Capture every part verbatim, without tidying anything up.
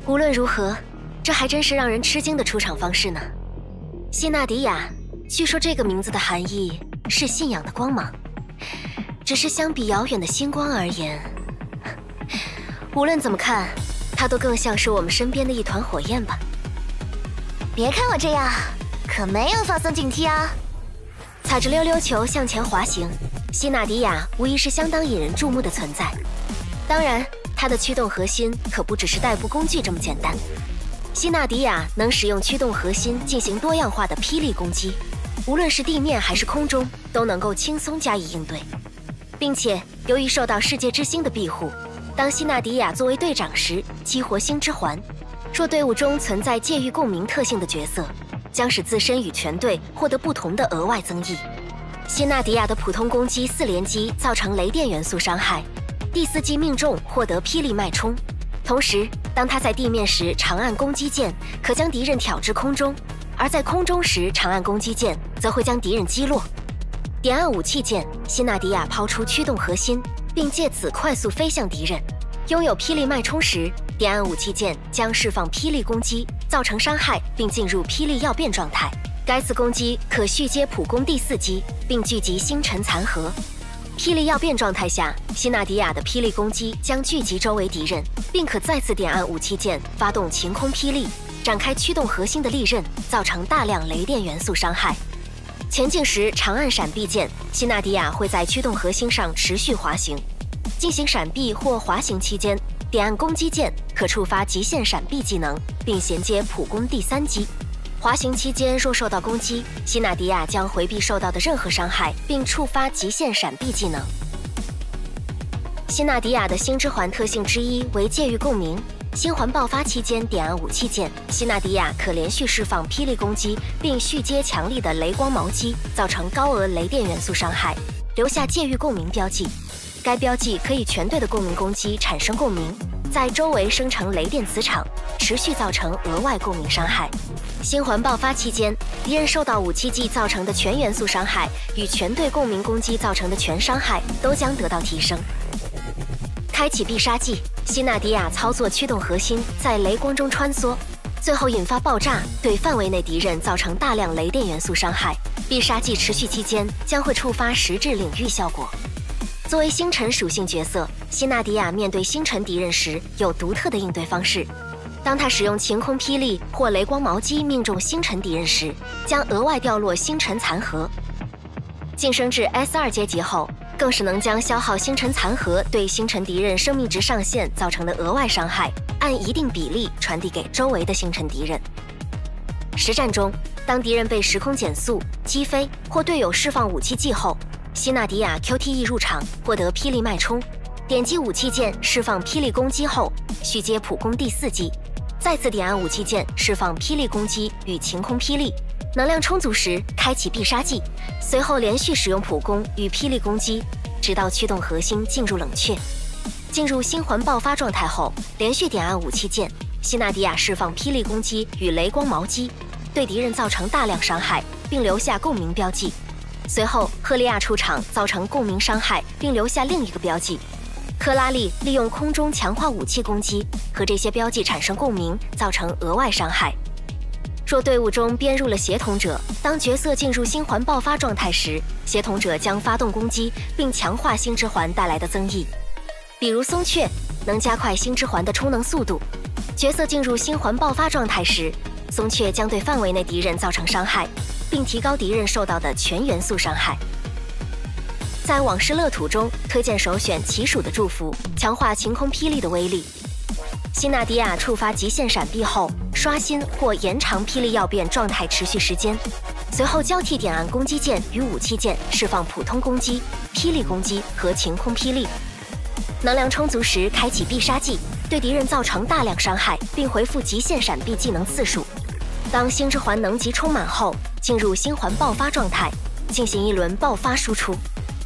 无论如何，这还真是让人吃惊的出场方式呢。希纳迪亚，据说这个名字的含义是信仰的光芒，只是相比遥远的星光而言，无论怎么看，它都更像是我们身边的一团火焰吧。 别看我这样，可没有放松警惕啊！ 踩着溜溜球向前滑行，希纳迪亚无疑是相当引人注目的存在。当然，它的驱动核心可不只是代步工具这么简单。希纳迪亚能使用驱动核心进行多样化的霹雳攻击，无论是地面还是空中，都能够轻松加以应对。并且，由于受到世界之星的庇护，当希纳迪亚作为队长时，激活星之环，若队伍中存在介于共鸣特性的角色，将使自身与全队获得不同的额外增益。希纳迪亚的普通攻击四连击造成雷电元素伤害，第四击命中获得霹雳脉冲。同时，当他在地面时，长按攻击键可将敌人挑至空中；而在空中时，长按攻击键则会将敌人击落。点按武器键，希纳迪亚抛出驱动核心，并借此快速飞向敌人。拥有霹雳脉冲时，点按武器键将释放霹雳攻击，造成伤害，并进入霹雳要变状态。该次攻击可续接普攻第四击，并聚集星辰残核。霹雳要变状态下，希纳迪亚的霹雳攻击将聚集周围敌人，并可再次点按武器键发动晴空霹雳，展开驱动核心的利刃，造成大量雷电元素伤害。前进时长按闪避键，希纳迪亚会在驱动核心上持续滑行。进行闪避或滑行期间，点按攻击键可触发极限闪避技能，并衔接普攻第三击。滑行期间若受到攻击，希纳迪亚将回避受到的任何伤害，并触发极限闪避技能。希纳迪亚的星之环特性之一为介域共鸣。星环爆发期间点按武器键，希纳迪亚可连续释放霹雳攻击，并续接强力的雷光矛击，造成高额雷电元素伤害，留下介域共鸣标记。该标记可以全队的共鸣攻击产生共鸣，在周围生成雷电磁场，持续造成额外共鸣伤害。星环爆发期间，敌人受到武器技造成的全元素伤害与全队共鸣攻击造成的全伤害都将得到提升。开启必杀技，希纳迪亚操作驱动核心在雷光中穿梭，最后引发爆炸，对范围内敌人造成大量雷电元素伤害。必杀技持续期间将会触发实质领域效果。作为星辰属性角色，希纳迪亚面对星辰敌人时有独特的应对方式。当他使用晴空霹雳或雷光矛击命中星辰敌人时，将额外掉落星辰残核。晋升至 S 二 阶级后，更是能将消耗星辰残核对星辰敌人生命值上限造成的额外伤害，按一定比例传递给周围的星辰敌人。实战中，当敌人被时空减速、击飞或队友释放武器技后，希纳迪亚 Q T E 入场，获得霹雳脉冲，点击武器键释放霹雳攻击后，续接普攻第四击，再次点按武器键释放霹雳攻击与晴空霹雳。能量充足时，开启必杀技，随后连续使用普攻与霹雳攻击，直到驱动核心进入冷却。进入星环爆发状态后，连续点按武器键，希纳迪亚释放霹雳攻击与雷光矛击，对敌人造成大量伤害，并留下共鸣标记。随后，赫利亚出场，造成共鸣伤害，并留下另一个标记。克拉利利用空中强化武器攻击，和这些标记产生共鸣，造成额外伤害。若队伍中编入了协同者，当角色进入星环爆发状态时，协同者将发动攻击，并强化星之环带来的增益。比如松雀能加快星之环的充能速度。角色进入星环爆发状态时，松雀将对范围内敌人造成伤害，并提高敌人受到的全元素伤害。在往事乐土中，推荐首选奇鼠的祝福，强化晴空霹雳的威力。希纳迪亚触发极限闪避后，刷新或延长霹雳要变状态持续时间，随后交替点按攻击键与武器键释放普通攻击、霹雳攻击和晴空霹雳。能量充足时，开启必杀技，对敌人造成大量伤害，并回复极限闪避技能次数。当星之环能级充满后，进入星环爆发状态，进行一轮爆发输出。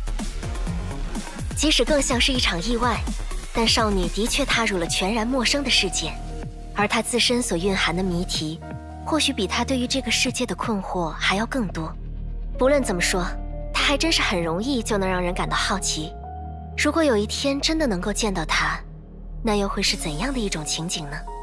即使更像是一场意外，但少女的确踏入了全然陌生的世界，而她自身所蕴含的谜题，或许比她对于这个世界的困惑还要更多。不论怎么说，她还真是很容易就能让人感到好奇。如果有一天真的能够见到她，那又会是怎样的一种情景呢？